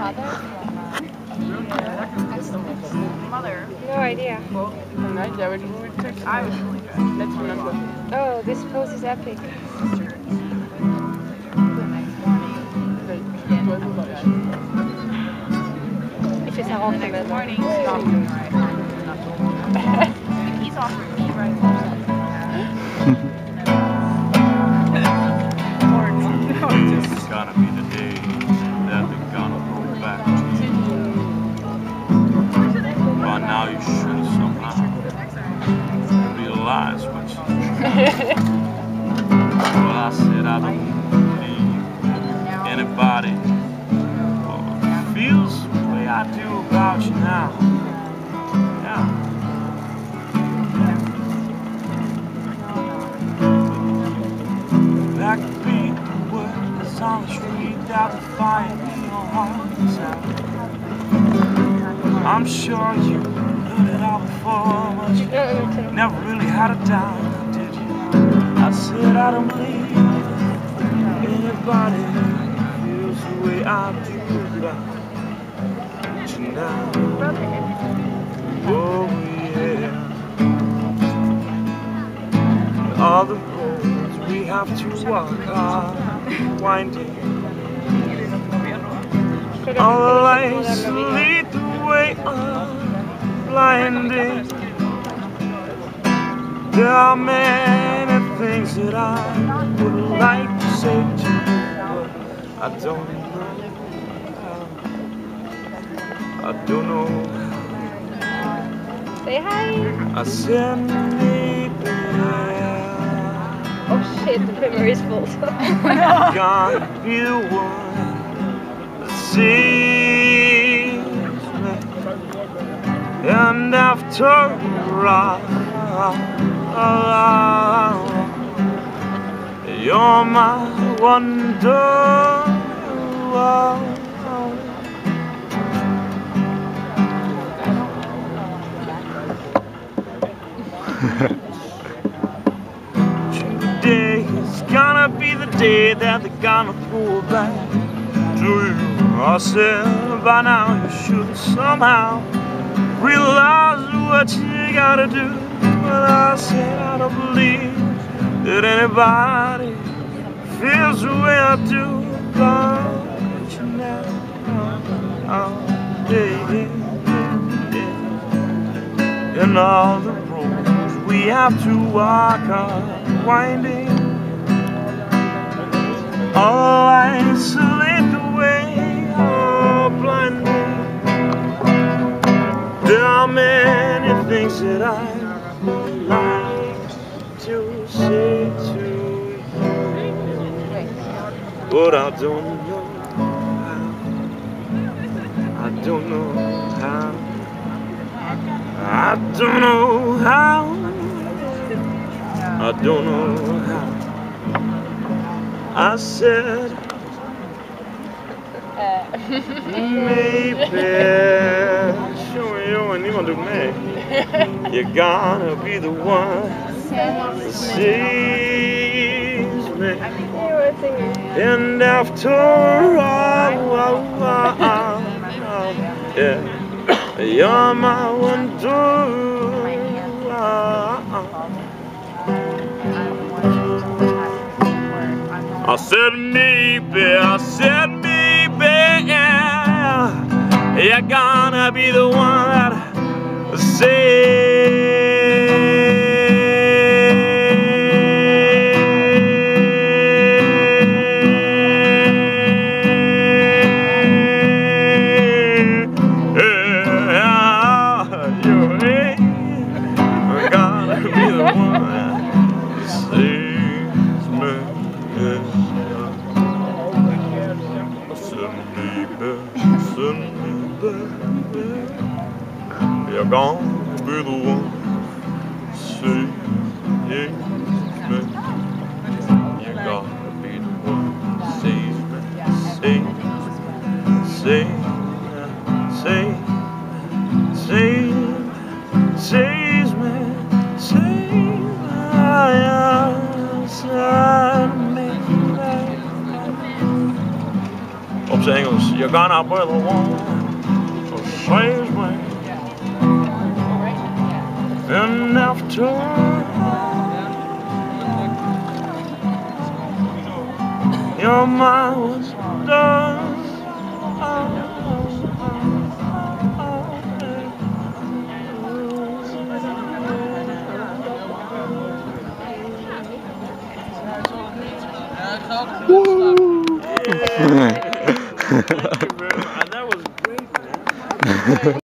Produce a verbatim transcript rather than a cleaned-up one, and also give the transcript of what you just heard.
Mother? No idea. Well, nice. I would text. I was really good. Let's remember. Oh, this pose is epic. Ich is half Next morning, he's offering me right This is gonna be the day that they're gonna go back to you. But now you should somehow realize what you Well, I said I don't believe anybody who feels the way I do about you now. Yeah. That could be the words on the street that will find your hearts out. I'm sure you heard it all before, but you never really had a doubt, did you? I said I don't believe anybody feels the way I do about you now. Oh yeah. All the roads we have to walk are winding. All the lights lead the way are blinding. There are many things that I would like to say to you, but I don't know how. I don't know how. Say hi. I said maybe Oh shit, the memory is full. gotta be the one that sees me. And after all, you're my wonder. Today is gonna be the day that they're gonna pull back to you. I said by now you should somehow realize what you gotta do. But I said I don't believe that anybody feels the way I do about you now. Oh, yeah, yeah, yeah. And all the roads we have to walk are winding. All the lights lead the way are blinding. There are many things that I would like to say to you, but I don't know how. I don't know how. I don't know how. I don't know how. I said maybe. Sure, you gonna do me. You're gonna be the one that sees me. And after all, yeah, you're my wonder. I said maybe, I said maybe, yeah, you're gonna be the one that says. You're gonna be the one to save me. You're gonna be the one to save me, save, save, save, save, save me, save me. Op zijn Engels. you're gonna be the one who saves me. And after your mind was done, Woo! that was great, man.